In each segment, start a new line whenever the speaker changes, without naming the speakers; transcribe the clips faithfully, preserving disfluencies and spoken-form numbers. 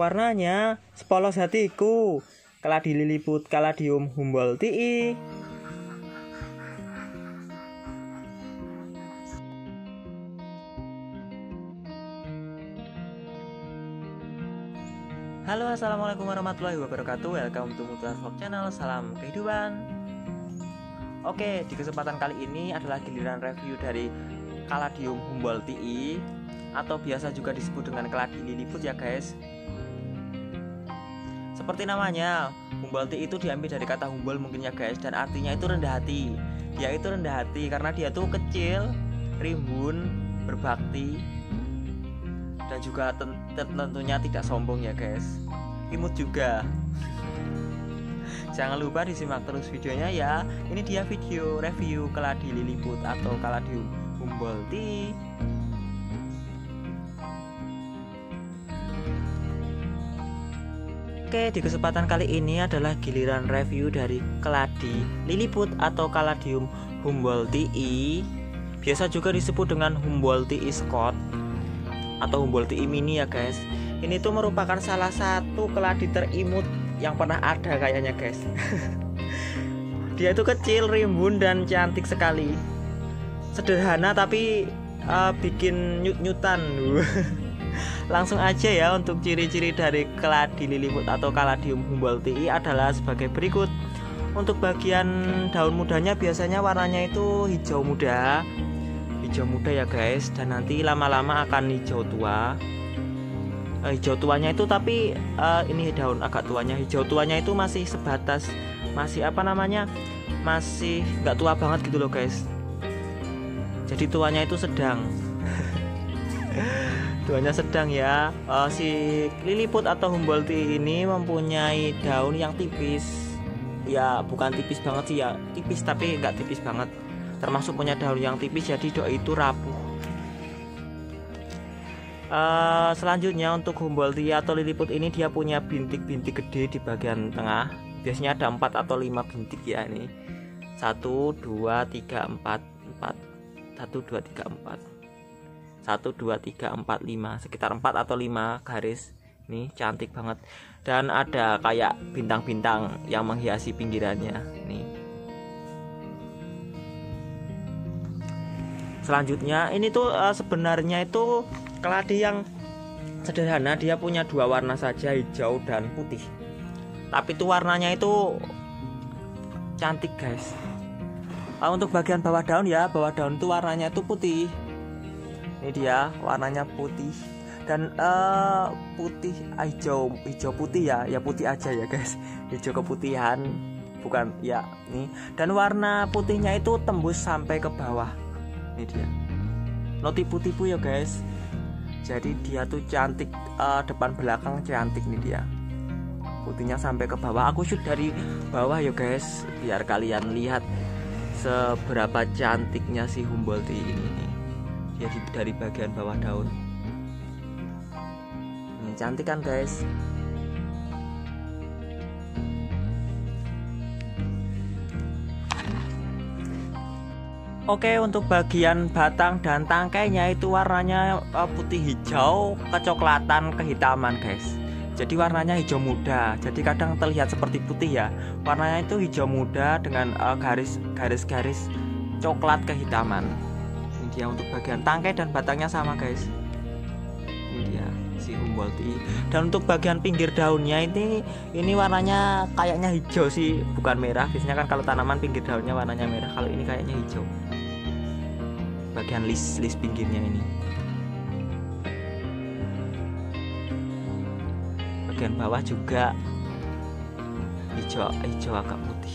Warnanya sepolos hatiku. Keladi Liliput Caladium humboldtii. Halo, assalamualaikum warahmatullahi wabarakatuh. Welcome to Mutual Vlog Channel. Salam kehidupan. Oke, di kesempatan kali ini adalah giliran review dari Caladium humboldtii, atau biasa juga disebut dengan keladi liliput ya guys. Seperti namanya, humboldtii itu diambil dari kata humbol mungkin ya guys, dan artinya itu rendah hati. Dia itu rendah hati karena dia tuh kecil, rimbun, berbakti, dan juga tentunya tidak sombong ya guys. Imut juga. Jangan lupa disimak terus videonya ya. Ini dia video review keladi liliput atau Caladium humboldtii. Oke, di kesempatan kali ini adalah giliran review dari keladi liliput atau Caladium humboldtii. Biasa juga disebut dengan humboldtii Scott atau humboldtii mini ya guys. Ini tuh merupakan salah satu keladi terimut yang pernah ada kayaknya guys. Dia itu kecil, rimbun, dan cantik sekali. Sederhana tapi uh, bikin nyut-nyutan. Langsung aja ya, untuk ciri-ciri dari keladi liliput atau Caladium humboldtii adalah sebagai berikut. Untuk bagian daun mudanya biasanya warnanya itu hijau muda. Hijau muda ya guys, dan nanti lama-lama akan hijau tua. Uh, hijau tuanya itu tapi uh, ini daun agak tuanya. Hijau tuanya itu masih sebatas, masih apa namanya, masih nggak tua banget gitu loh guys. Jadi tuanya itu sedang. Tuanya sedang ya. Uh, si liliput atau humboldtii ini mempunyai daun yang tipis. Ya bukan tipis banget sih ya, tipis tapi nggak tipis banget. Termasuk punya daun yang tipis, jadi doi itu rapuh. Uh, selanjutnya untuk humboldtii atau liliput ini dia punya bintik-bintik gede di bagian tengah. Biasanya ada empat atau lima bintik ya ini. Satu, dua, tiga, empat, empat. Satu, dua, tiga, empat. Satu, dua, tiga, empat, lima. Sekitar empat atau lima garis. Ini cantik banget. Dan ada kayak bintang-bintang yang menghiasi pinggirannya. Nih. Selanjutnya ini tuh uh, sebenarnya itu keladi yang sederhana. Dia punya dua warna saja, hijau dan putih. Tapi itu warnanya itu cantik guys. uh, Untuk bagian bawah daun ya, bawah daun itu warnanya itu putih. Ini dia warnanya putih. Dan uh, putih hijau, hijau putih ya, ya putih aja ya guys. Hijau keputihan, bukan ya nih. Dan warna putihnya itu tembus sampai ke bawah. Ini dia. No tipu-tipu ya guys. Jadi dia tuh cantik, uh, depan belakang cantik nih dia. Putihnya sampai ke bawah. Aku shoot dari bawah ya guys, biar kalian lihat seberapa cantiknya si humboldtii ini nih. Dia dari bagian bawah daun. Ini cantik kan guys. Oke, untuk bagian batang dan tangkainya itu warnanya putih hijau kecoklatan kehitaman guys. Jadi warnanya hijau muda. Jadi kadang terlihat seperti putih ya. Warnanya itu hijau muda dengan garis-garis coklat kehitaman. Ini dia untuk bagian tangkai dan batangnya sama guys. Ini dia si humboldtii. Dan untuk bagian pinggir daunnya ini ini warnanya kayaknya hijau sih, bukan merah. Biasanya kan kalau tanaman pinggir daunnya warnanya merah. Kalau ini kayaknya hijau. Bagian lis-lis pinggirnya ini. Bagian bawah juga hijau, hijau agak putih.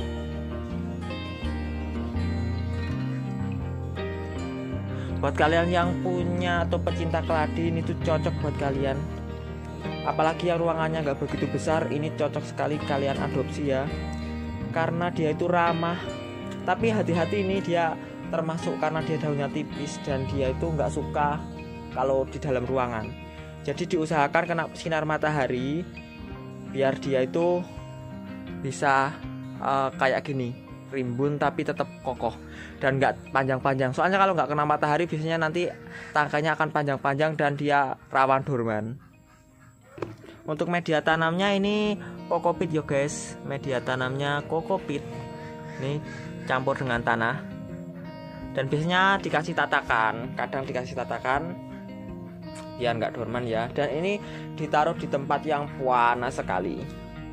Buat kalian yang punya atau pecinta keladi, ini tuh cocok buat kalian. Apalagi yang ruangannya nggak begitu besar, ini cocok sekali kalian adopsi ya. Karena dia itu ramah. Tapi hati-hati, ini dia termasuk karena dia daunnya tipis dan dia itu nggak suka kalau di dalam ruangan. Jadi diusahakan kena sinar matahari biar dia itu bisa uh, kayak gini, rimbun tapi tetap kokoh dan nggak panjang-panjang. Soalnya kalau nggak kena matahari biasanya nanti tangkainya akan panjang-panjang dan dia rawan dorman. Untuk media tanamnya ini kokopit ya guys. Media tanamnya kokopit. Ini campur dengan tanah. Dan biasanya dikasih tatakan, kadang dikasih tatakan biar nggak dorman ya. Dan ini ditaruh di tempat yang panas sekali.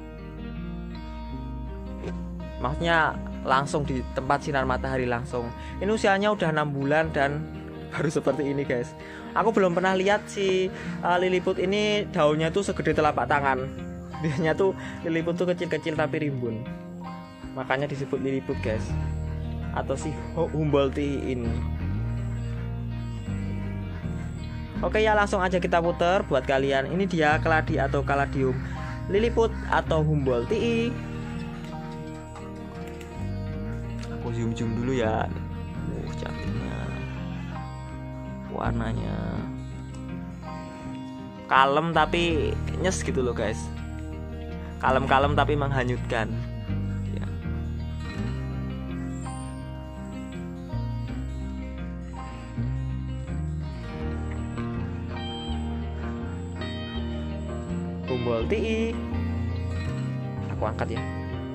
Maksudnya langsung di tempat sinar matahari langsung. Ini usianya udah enam bulan dan baru seperti ini guys. Aku belum pernah lihat si uh, liliput ini daunnya tuh segede telapak tangan. Biasanya tuh liliput tuh kecil-kecil tapi rimbun. Makanya disebut liliput guys. Atau si Humboldtii ini. Oke ya, langsung aja kita putar buat kalian. Ini dia keladi atau kaladium liliput atau Humboldtii. Aku zoom-zoom dulu ya. Uh, cantiknya. Warnanya kalem tapi nyes gitu loh guys. Kalem-kalem tapi menghanyutkan ya. Humboldtii. Aku angkat ya.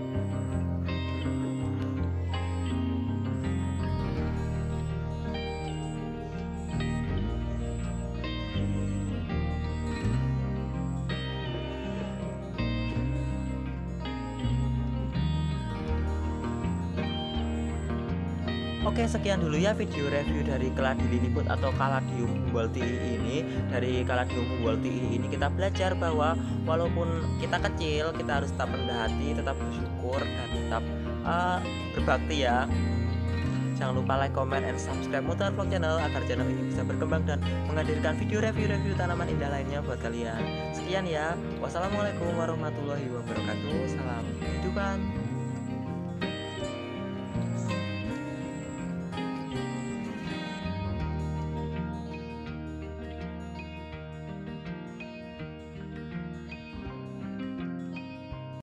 Oke, sekian dulu ya video review dari keladi liliput atau kaladium Humboldtii ini. Dari kaladium Humboldtii ini kita belajar bahwa walaupun kita kecil, kita harus tetap rendah hati, tetap bersyukur, dan tetap uh, berbakti ya. Jangan lupa like, comment, and subscribe Mutar Vlog Channel agar channel ini bisa berkembang dan menghadirkan video review-review tanaman indah lainnya buat kalian. Sekian ya, wassalamualaikum warahmatullahi wabarakatuh. Salam kehidupan.